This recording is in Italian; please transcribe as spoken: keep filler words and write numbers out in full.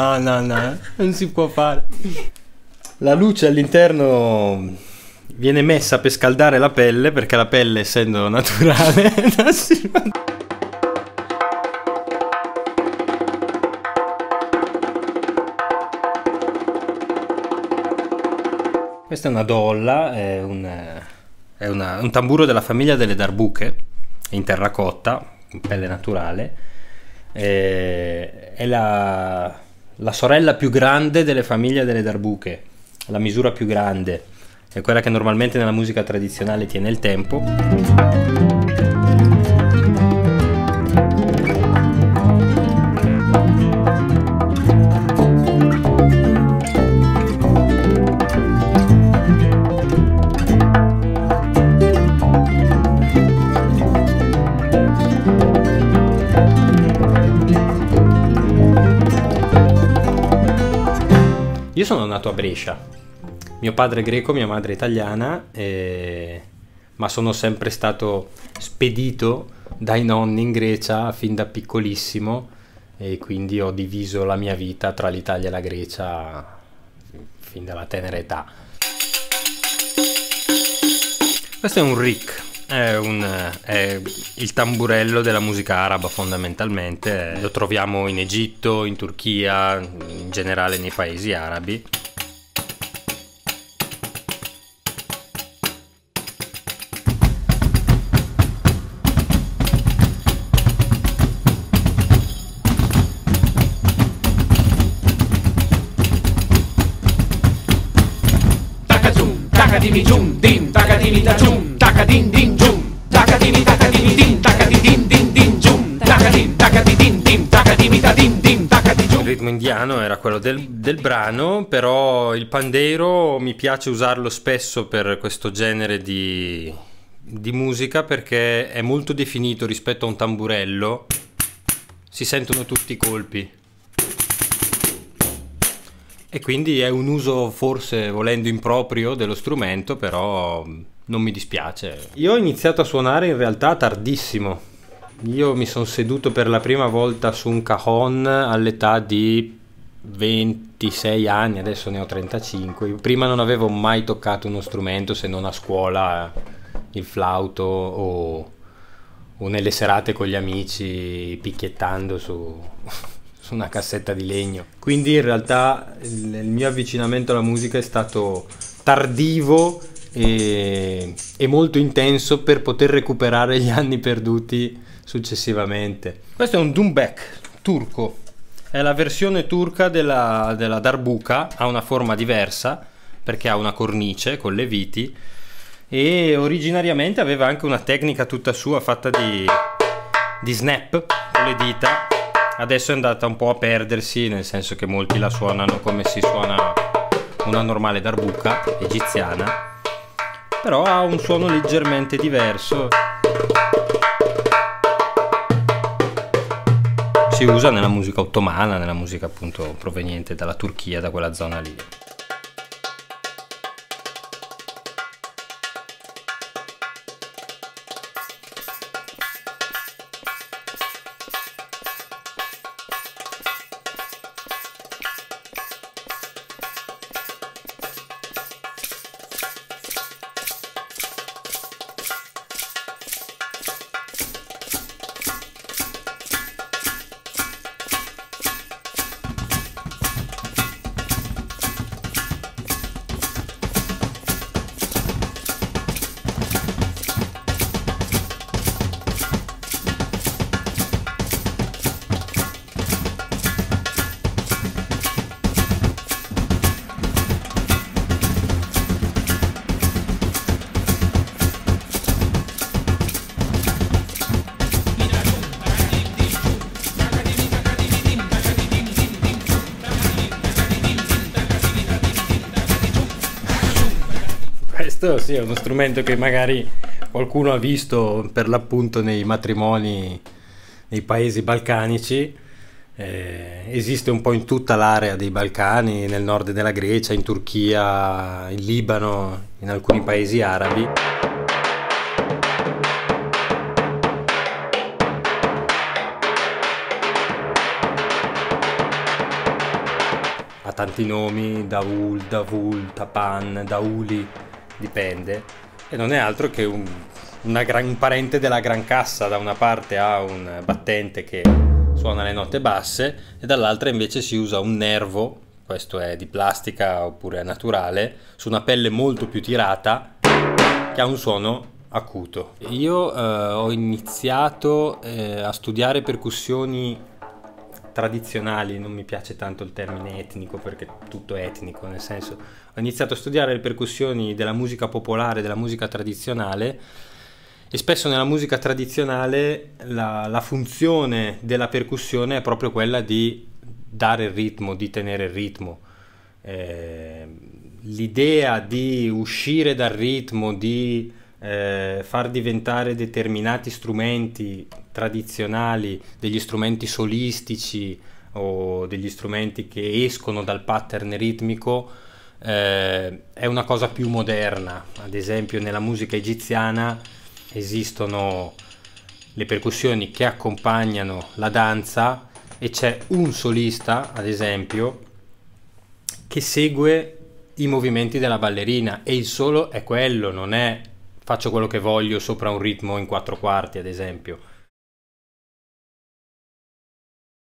No, no, no, non si può fare. La luce all'interno viene messa per scaldare la pelle, perché la pelle, essendo naturale, non si fa. Questa è una dolla, è un, è una, un tamburo della famiglia delle darbuche, in terracotta, in pelle naturale. È, è la, la sorella più grande delle famiglie delle darbuche, la misura più grande, è quella che normalmente nella musica tradizionale tiene il tempo. Io sono nato a Brescia, mio padre è greco, mia madre è italiana, e... ma sono sempre stato spedito dai nonni in Grecia fin da piccolissimo, e quindi ho diviso la mia vita tra l'Italia e la Grecia fin dalla tenera età. Questo è un ric, è, un, è il tamburello della musica araba fondamentalmente, lo troviamo in Egitto, in Turchia, in generale nei paesi arabi. Takadimi jum dim takadimi da jum takadin din jum takadimi takadimi din takadin din din jum takadim takadin dim takadimi da din dim takadi jum. Il ritmo indiano era quello del, del brano, però il pandeiro mi piace usarlo spesso per questo genere di, di musica, perché è molto definito rispetto a un tamburello, si sentono tutti i colpi. E quindi è un uso forse volendo improprio dello strumento, però non mi dispiace. Io ho iniziato a suonare in realtà tardissimo. Io mi sono seduto per la prima volta su un cajon all'età di ventisei anni, adesso ne ho trentacinque. Prima non avevo mai toccato uno strumento, se non a scuola, il flauto o, o nelle serate con gli amici picchiettando su... su una cassetta di legno. Quindi in realtà il, il mio avvicinamento alla musica è stato tardivo e, e molto intenso per poter recuperare gli anni perduti successivamente. Questo è un dumbek turco, è la versione turca della, della darbuka, ha una forma diversa perché ha una cornice con le viti e originariamente aveva anche una tecnica tutta sua fatta di, di snap con le dita. Adesso è andata un po' a perdersi, nel senso che molti la suonano come si suona una normale darbuka egiziana, però ha un suono leggermente diverso. Si usa nella musica ottomana, nella musica appunto proveniente dalla Turchia, da quella zona lì. Questo sì, è uno strumento che magari qualcuno ha visto per l'appunto nei matrimoni nei paesi balcanici. Eh, esiste un po' in tutta l'area dei Balcani, nel nord della Grecia, in Turchia, in Libano, in alcuni paesi arabi. ha tanti nomi, Daul, Davul, Tapan, Dauli, dipende, e non è altro che un, una gran, un parente della gran cassa. Da una parte ha un battente che suona le note basse e dall'altra invece si usa un nervo, questo è di plastica oppure è naturale, su una pelle molto più tirata, che ha un suono acuto. Io eh, ho iniziato eh, a studiare percussioni tradizionali, non mi piace tanto il termine etnico perché tutto è etnico, nel senso, ho iniziato a studiare le percussioni della musica popolare, della musica tradizionale, e spesso nella musica tradizionale la, la funzione della percussione è proprio quella di dare il ritmo, di tenere il ritmo. Eh, l'idea di uscire dal ritmo, di eh, far diventare determinati strumenti tradizionali degli strumenti solistici o degli strumenti che escono dal pattern ritmico eh, è una cosa più moderna. Ad esempio nella musica egiziana esistono le percussioni che accompagnano la danza e c'è un solista, ad esempio, che segue i movimenti della ballerina, e il solo è quello, non è faccio quello che voglio sopra un ritmo in quattro quarti, ad esempio.